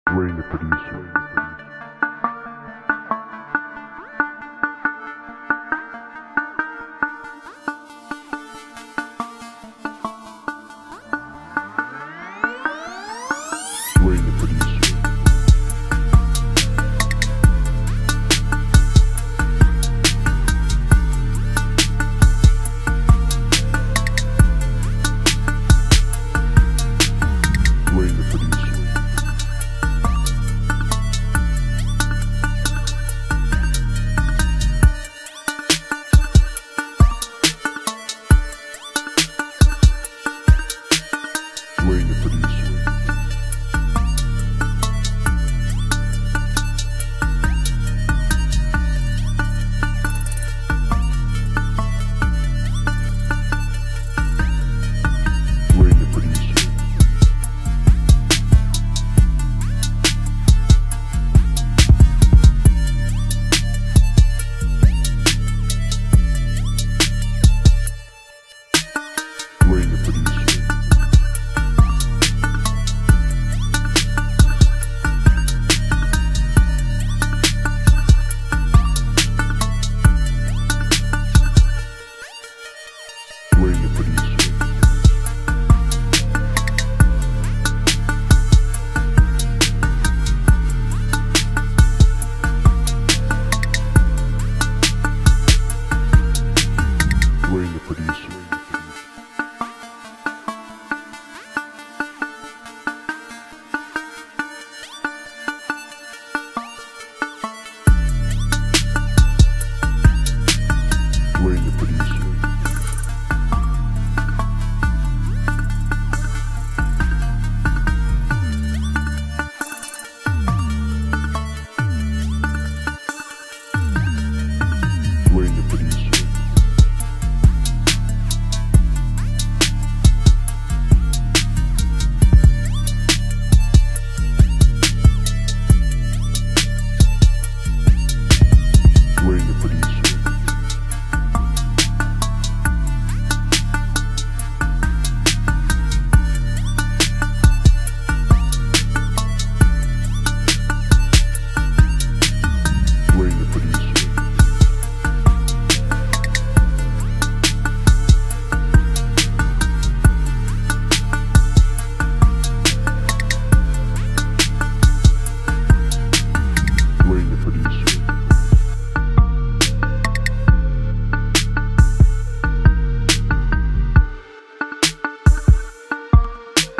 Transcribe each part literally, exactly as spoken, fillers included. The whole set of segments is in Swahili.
Dwayne the producer. Dwayne the producer. Dwayne the producer. Dwayne the producer. Dwayne the producer. Dwayne the producer. Dwayne the producer. Dwayne the producer. Dwayne the producer. Dwayne the producer. Dwayne the producer. Dwayne the producer. Dwayne the producer.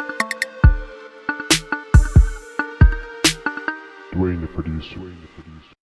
Dwayne the producer.